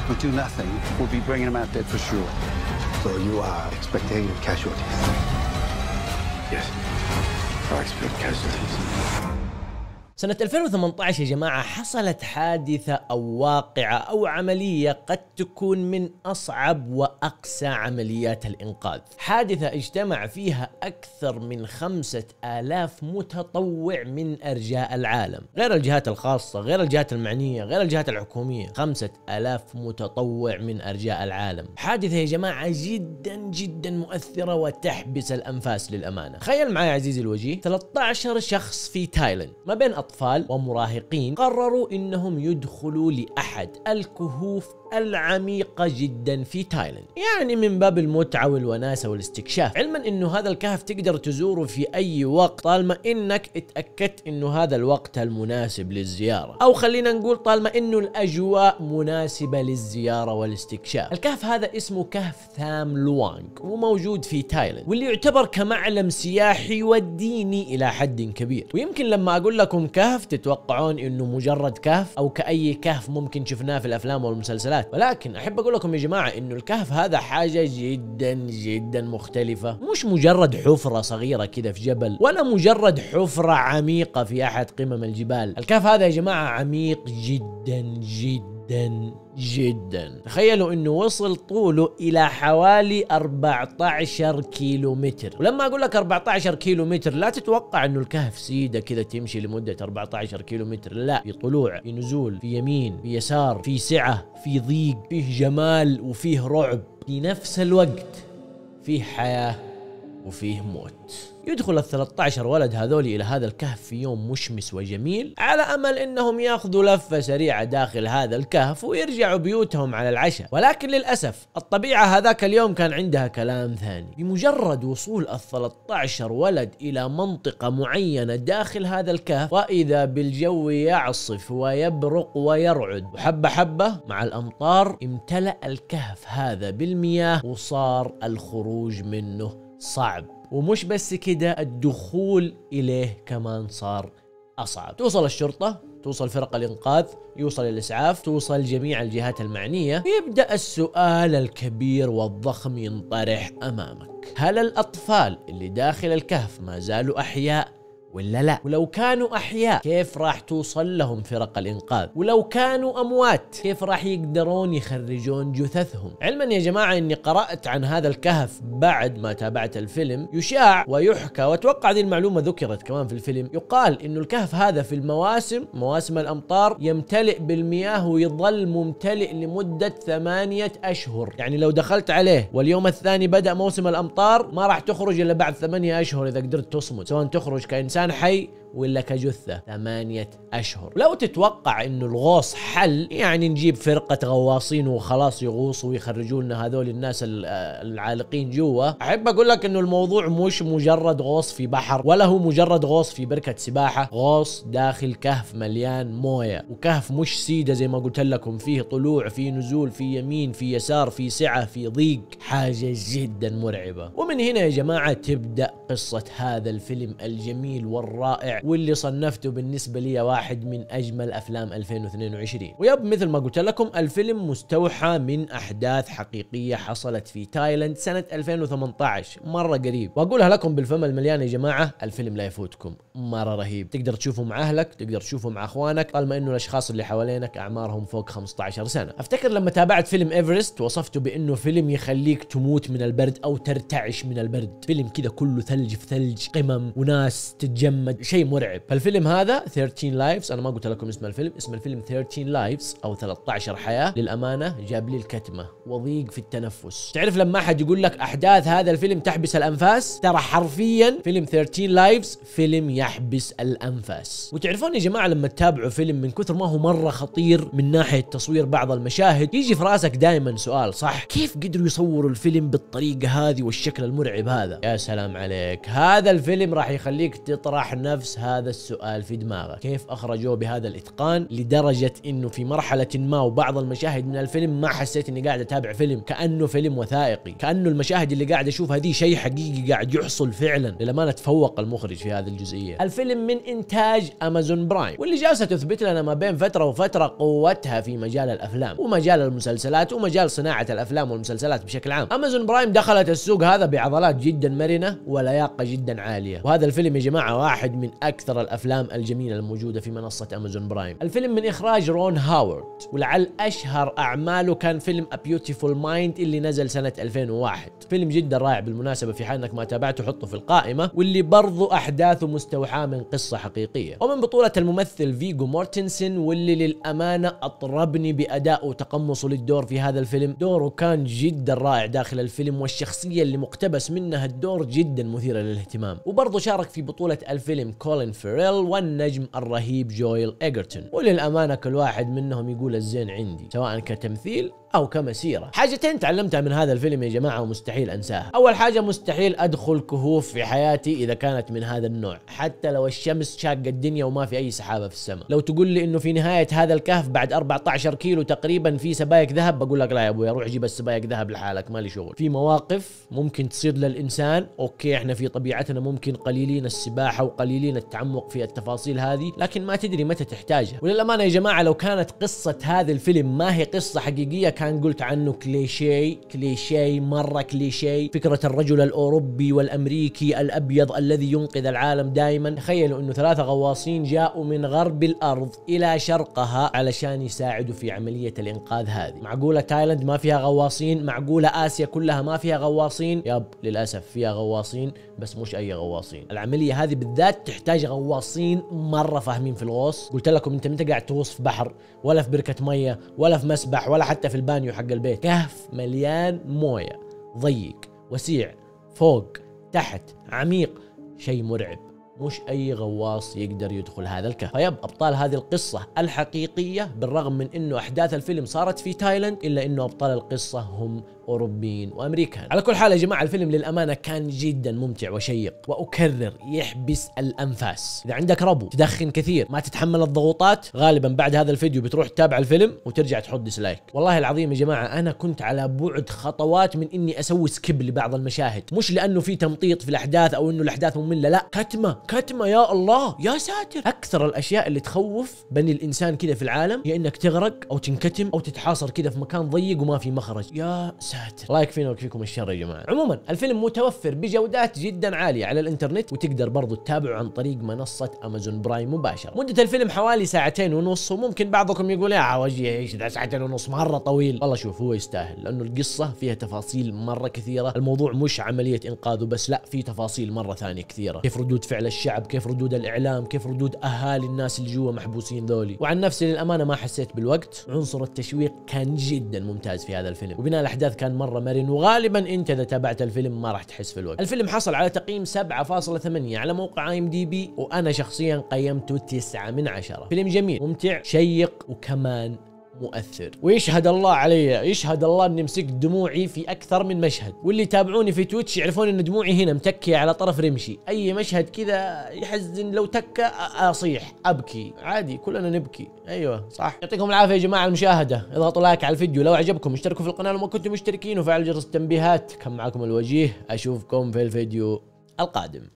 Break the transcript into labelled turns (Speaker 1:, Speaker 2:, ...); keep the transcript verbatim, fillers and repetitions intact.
Speaker 1: we do nothing, we'll be bringing them out dead for sure.
Speaker 2: So you are expecting casualties?
Speaker 1: Yes, I expect casualties.
Speaker 3: سنة ألفين وثمانية عشر يا جماعة حصلت حادثة أو واقعة أو عملية قد تكون من أصعب وأقسى عمليات الإنقاذ. حادثة اجتمع فيها أكثر من خمسة آلاف متطوع من أرجاء العالم، غير الجهات الخاصة، غير الجهات المعنية، غير الجهات الحكومية. خمسة آلاف متطوع من أرجاء العالم. حادثة يا جماعة جدا جدا مؤثرة وتحبس الأنفاس للأمانة. تخيل معي عزيزي الوجيه، ثلاثة عشر شخص في تايلاند ما بين أطفال ومراهقين قرروا إنهم يدخلوا لأحد الكهوف العميقة جدا في تايلاند، يعني من باب المتعة والوناسة والاستكشاف، علما إنه هذا الكهف تقدر تزوره في أي وقت طالما إنك اتأكدت إنه هذا الوقت المناسب للزيارة، أو خلينا نقول طالما إنه الأجواء مناسبة للزيارة والاستكشاف. الكهف هذا اسمه كهف ثام لوانغ وموجود في تايلاند، واللي يعتبر كمعلم سياحي وديني إلى حد كبير. ويمكن لما أقول لكم كهف تتوقعون إنه مجرد كهف أو كأي كهف ممكن شفناه في الأفلام والمسلسلات، ولكن احب اقول لكم يا جماعه انه الكهف هذا حاجه جدا جدا مختلفه، مش مجرد حفره صغيره كده في جبل، ولا مجرد حفره عميقه في احد قمم الجبال. الكهف هذا يا جماعه عميق جدا جدا جدا. تخيلوا انه وصل طوله الى حوالي أربعة عشر كيلو متر. ولما اقول لك أربعة عشر كيلو متر لا تتوقع انه الكهف سيده كذا تمشي لمده أربعة عشر كيلو متر، لا، في طلوع، في نزول، في يمين، في يسار، في سعه، في ضيق، فيه جمال وفيه رعب في نفس الوقت، فيه حياه وفيه موت. يدخل ال ثلاثة عشر ولد هذول إلى هذا الكهف في يوم مشمس وجميل، على أمل إنهم ياخذوا لفة سريعة داخل هذا الكهف ويرجعوا بيوتهم على العشاء. ولكن للأسف الطبيعة هذاك اليوم كان عندها كلام ثاني. بمجرد وصول ال ثلاثة عشر ولد إلى منطقة معينة داخل هذا الكهف، وإذا بالجو يعصف ويبرق ويرعد، وحبة حبة مع الأمطار امتلأ الكهف هذا بالمياه، وصار الخروج منه صعب. ومش بس كده، الدخول إليه كمان صار أصعب. توصل الشرطة، توصل فرق الإنقاذ، يوصل الإسعاف، توصل جميع الجهات المعنية. يبدأ السؤال الكبير والضخم ينطرح أمامك: هل الأطفال اللي داخل الكهف ما زالوا أحياء ولا لا؟ ولو كانوا أحياء كيف راح توصل لهم فرق الإنقاذ؟ ولو كانوا أموات كيف راح يقدرون يخرجون جثثهم؟ علما يا جماعة إني قرأت عن هذا الكهف بعد ما تابعت الفيلم، يشاع ويحكى، وأتوقع هذه المعلومة ذكرت كمان في الفيلم، يقال إنه الكهف هذا في المواسم، مواسم الأمطار، يمتلئ بالمياه ويظل ممتلئ لمدة ثمانية أشهر. يعني لو دخلت عليه واليوم الثاني بدأ موسم الأمطار ما راح تخرج إلا بعد ثمانية أشهر إذا قدرت تصمد، سواء تخرج كإنسان حي ولا كجثة. ثمانية أشهر. لو تتوقع إنه الغوص حل، يعني نجيب فرقة غواصين وخلاص يغوصوا ويخرجوا لنا هذول الناس العالقين جوا، أحب أقول لك إنه الموضوع مش مجرد غوص في بحر، ولا هو مجرد غوص في بركة سباحة، غوص داخل كهف مليان موية، وكهف مش سيدة زي ما قلت لكم، فيه طلوع، فيه نزول، فيه يمين، فيه يسار، فيه سعة، فيه ضيق، حاجة جدا مرعبة. ومن هنا يا جماعة تبدأ قصة هذا الفيلم الجميل والرائع، واللي صنفته بالنسبة لي واحد من أجمل أفلام ألفين واثنين وعشرين. ويب مثل ما قلت لكم الفيلم مستوحى من أحداث حقيقية حصلت في تايلاند سنة ألفين وثمانية عشر، مرة قريب. وأقولها لكم بالفم المليان يا جماعة، الفيلم لا يفوتكم، مرة رهيب. تقدر تشوفه مع أهلك، تقدر تشوفه مع أخوانك، طالما إنه الأشخاص اللي حوالينك أعمارهم فوق خمسة عشر سنة. أفتكر لما تابعت فيلم إيفرست وصفته بإنه فيلم يخليك تموت من البرد أو ترتعش من البرد، فيلم كده كله ثلج في ثلج، قمم وناس تتجمد، شيء مرعب. فالفيلم هذا ثيرتين لايفز، انا ما قلت لكم اسم الفيلم، اسم الفيلم ثيرتين لايفز او ثلاثة عشر حياة. للامانه جاب لي الكتمه وضيق في التنفس. تعرف لما احد يقول لك احداث هذا الفيلم تحبس الانفاس، ترى حرفيا فيلم ثيرتين لايفز فيلم يحبس الانفاس. وتعرفون يا جماعه لما تتابعوا فيلم من كثر ما هو مره خطير من ناحيه تصوير بعض المشاهد، يجي في راسك دائما سؤال، صح، كيف قدروا يصوروا الفيلم بالطريقه هذه والشكل المرعب هذا؟ يا سلام عليك، هذا الفيلم راح يخليك تطرح نفس بس هذا السؤال في دماغك، كيف اخرجوه بهذا الاتقان لدرجة انه في مرحلة ما وبعض المشاهد من الفيلم ما حسيت اني قاعد اتابع فيلم، كأنه فيلم وثائقي، كأنه المشاهد اللي قاعد اشوفها دي شيء حقيقي قاعد يحصل فعلا. للأمانة تفوق المخرج في هذه الجزئية. الفيلم من انتاج امازون برايم، واللي جالسة تثبت لنا ما بين فترة وفترة قوتها في مجال الافلام ومجال المسلسلات ومجال صناعة الافلام والمسلسلات بشكل عام. امازون برايم دخلت السوق هذا بعضلات جدا مرنة ولياقة جدا عالية، وهذا الفيلم يا جماعة واحد من اكثر الافلام الجميلة الموجودة في منصة امازون برايم. الفيلم من اخراج رون هاورد، ولعل اشهر اعماله كان فيلم A Beautiful Mind اللي نزل سنة ألفين وواحد. فيلم جدا رائع بالمناسبة، في حال انك ما تابعته حطه في القائمة، واللي برضو احداثه مستوحاة من قصة حقيقية، ومن بطولة الممثل فيجو مورتنسن، واللي للامانة اطربني بادائه وتقمصه للدور في هذا الفيلم. دوره كان جدا رائع داخل الفيلم، والشخصية اللي مقتبس منها الدور جدا مثيرة للاهتمام. وبرضه شارك في بطولة الفيلم كولين فيريل والنجم الرهيب جويل إيجرتون، وللأمانة كل واحد منهم يقول الزين عندي سواء كتمثيل أو كمسيرة. حاجتين تعلمتها من هذا الفيلم يا جماعة ومستحيل أنساها. أول حاجة، مستحيل أدخل كهوف في حياتي إذا كانت من هذا النوع، حتى لو الشمس شاقة الدنيا وما في أي سحابة في السماء. لو تقول لي إنه في نهاية هذا الكهف بعد أربعة عشر كيلو تقريبا في سبايك ذهب، بقول لك لا يا أبوي، روح جيب السبايك ذهب لحالك، مالي شغل. في مواقف ممكن تصير للإنسان، أوكي إحنا في طبيعتنا ممكن قليلين السباحة وقليلين التعمق في التفاصيل هذه، لكن ما تدري متى تحتاجها. وللأمانة يا جماعة لو كانت قصة هذا الفيلم ما هي قصة حقيقية كان قلت عنه كليشي كليشي مرة كليشي. فكرة الرجل الأوروبي والأمريكي الأبيض الذي ينقذ العالم دائما. تخيلوا إنه ثلاثة غواصين جاءوا من غرب الأرض إلى شرقها علشان يساعدوا في عملية الإنقاذ هذه. معقولة تايلاند ما فيها غواصين؟ معقولة آسيا كلها ما فيها غواصين؟ ياب للأسف فيها غواصين، بس مش أي غواصين. العملية هذه بالذات تحتاج غواصين مرة فاهمين في الغوص. قلت لكم أنت متى قاعد تغوص في بحر ولا في بركة مية ولا في مسبح ولا حتى في البانيو حق البيت، كهف مليان موية، ضيق وسيع، فوق تحت عميق، شيء مرعب. مش أي غواص يقدر يدخل هذا الكهف. فيب أبطال هذه القصة الحقيقية، بالرغم من إنه أحداث الفيلم صارت في تايلاند، إلا إنه أبطال القصة هم أوروبيين وأمريكان. على كل حال يا جماعة الفيلم للأمانة كان جدا ممتع وشيق، وأكرر يحبس الأنفاس. إذا عندك ربو تدخن كثير ما تتحمل الضغوطات، غالبا بعد هذا الفيديو بتروح تتابع الفيلم وترجع تحط ديسلايك. والله العظيم يا جماعة أنا كنت على بعد خطوات من إني أسوي سكيب لبعض المشاهد، مش لأنه في تمطيط في الأحداث أو إنه الأحداث مملة، لا، كتمة كتمة يا الله يا ساتر. أكثر الأشياء اللي تخوف بني الإنسان كذا في العالم هي إنك تغرق أو تنكتم أو تتحاصر كذا في مكان ضيق وما في مخرج. يا ساتر، الله يكفينا ويكفيكم الشر يا جماعة. عموما الفيلم متوفر بجودات جدا عالية على الانترنت، وتقدر برضو تتابعه عن طريق منصة امازون برايم مباشرة. مدة الفيلم حوالي ساعتين ونص، وممكن بعضكم يقول يا عوجي ايش ده ساعتين ونص مرة طويل. والله شوف هو يستاهل، لانه القصة فيها تفاصيل مرة كثيرة. الموضوع مش عملية انقاذه بس، لا، في تفاصيل مرة ثانية كثيرة، كيف ردود فعل الشعب، كيف ردود الاعلام، كيف ردود اهالي الناس اللي جوا محبوسين ذولي. وعن نفسي للامانة ما حسيت بالوقت، عنصر التشويق كان جدا ممتاز في هذا الفيلم، وبناء الاحداث كان مرة مرن، وغالبا انت اذا تابعت الفيلم ما راح تحس في الوقت. الفيلم حصل على تقييم سبعة فاصلة ثمانية على موقع اي ام دي بي، وانا شخصيا قيمته تسعة من عشرة. فيلم جميل ممتع شيق وكمان مؤثر، ويشهد الله علي، يشهد الله اني مسكت دموعي في اكثر من مشهد. واللي يتابعوني في تويتش يعرفون ان دموعي هنا متكيه على طرف رمشي. اي مشهد كذا يحزن لو تكه اصيح ابكي عادي، كلنا نبكي. ايوه صح. يعطيكم العافيه يا جماعه المشاهده، اضغطوا لايك على الفيديو لو عجبكم، اشتركوا في القناه لو ما كنتم مشتركين، وفعلوا جرس التنبيهات. كان معكم الوجيه، اشوفكم في الفيديو القادم.